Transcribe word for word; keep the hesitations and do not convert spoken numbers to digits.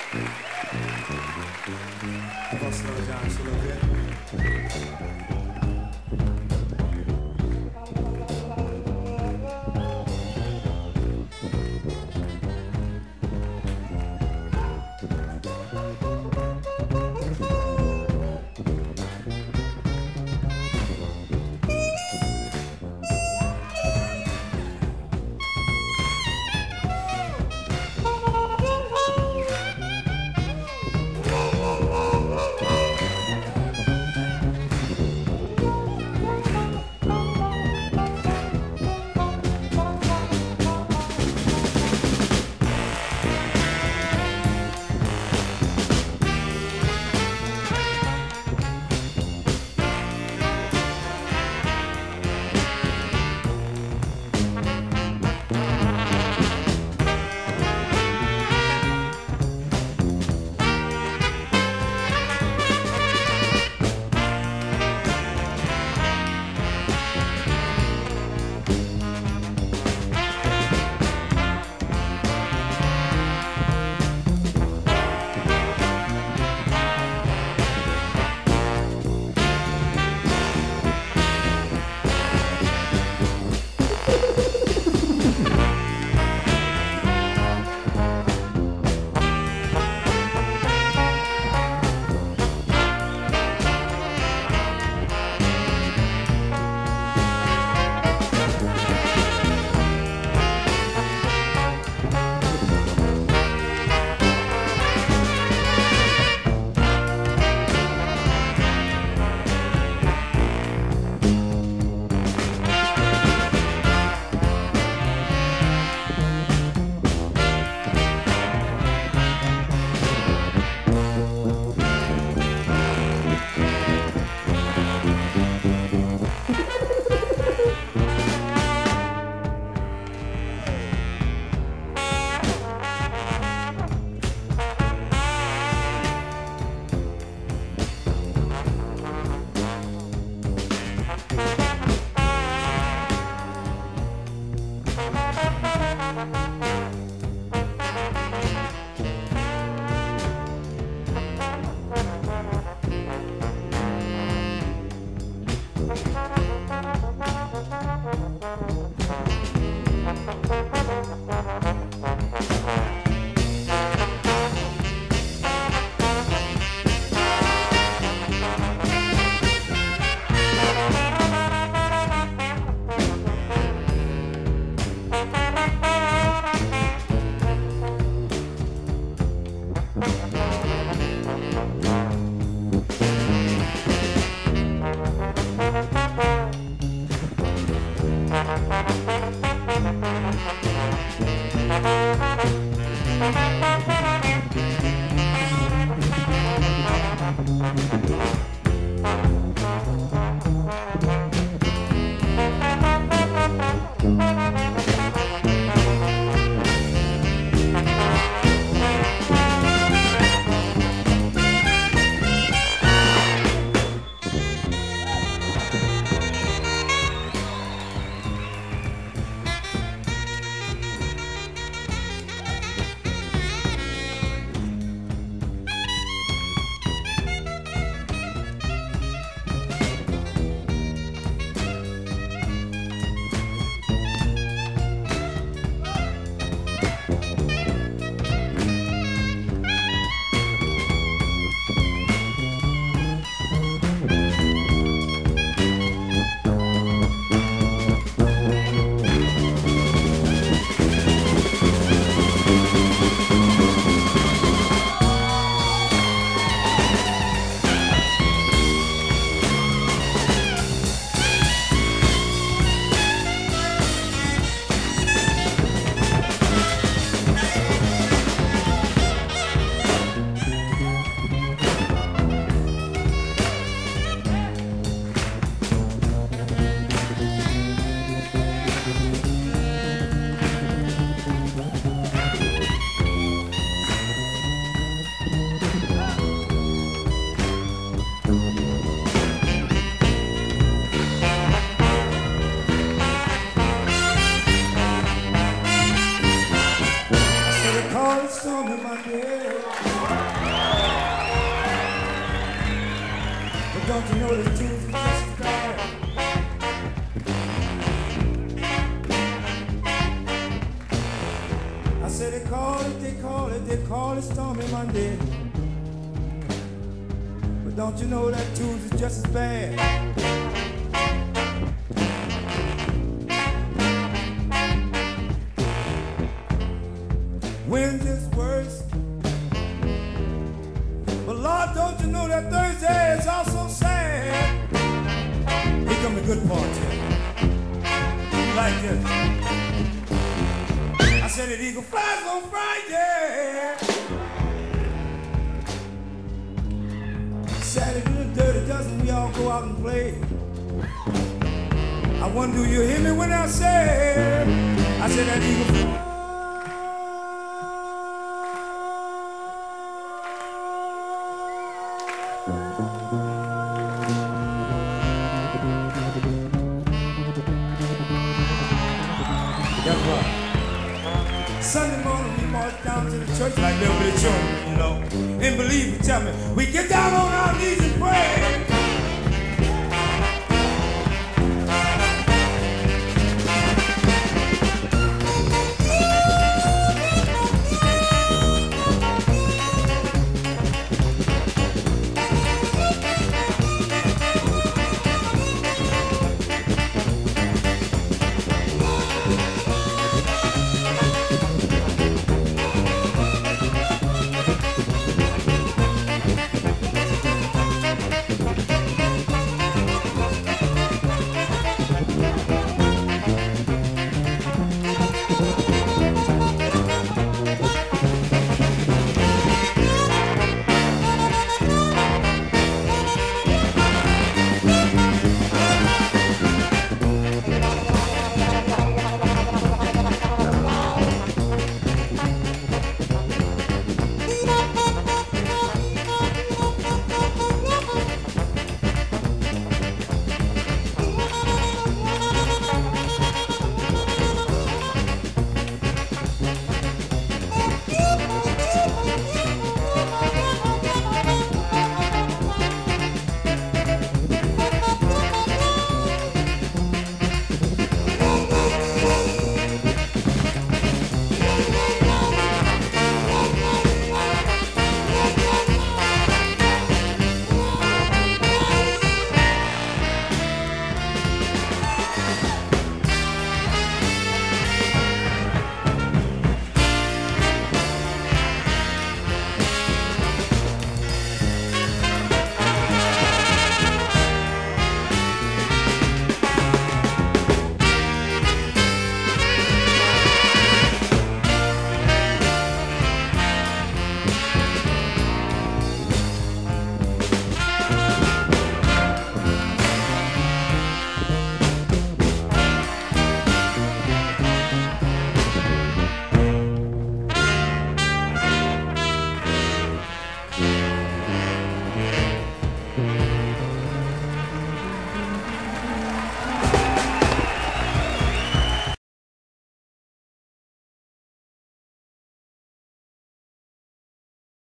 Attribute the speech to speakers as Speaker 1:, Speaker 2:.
Speaker 1: Vostro già solo che But don't you know the Tuesday just as bad? I said they call it, they call it, they call it Stormy Monday. But don't you know that Tuesday's just as bad? Wednesday's worse. But Lord, don't you know that Thursday is also sad? Here come the good part here. Like this. I said that eagle flies on Friday. Saturday the dirty dozen, we all go out and play. I wonder, do you hear me when I say, I said that eagle flies. That's right. Sunday morning we march down to the church like little bit of children, you know. And believe me, tell me, we get down on our knees and pray.